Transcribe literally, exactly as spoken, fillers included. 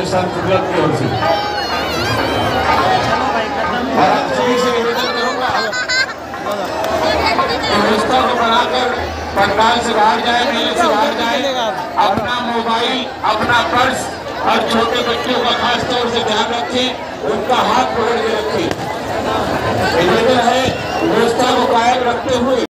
संत club की ओर से। और आप सभी से निवेदन करूंगा व्यवस्था को बनाकर पंडाल से बाहर जाए, मेले से बाहर जाए, अपना मोबाइल, अपना पर्स और छोटे बच्चों का खास तौर से ध्यान रखें, उनका हाथ पकड़ के रखें। निवेदन है व्यवस्था को कायम रखते हुए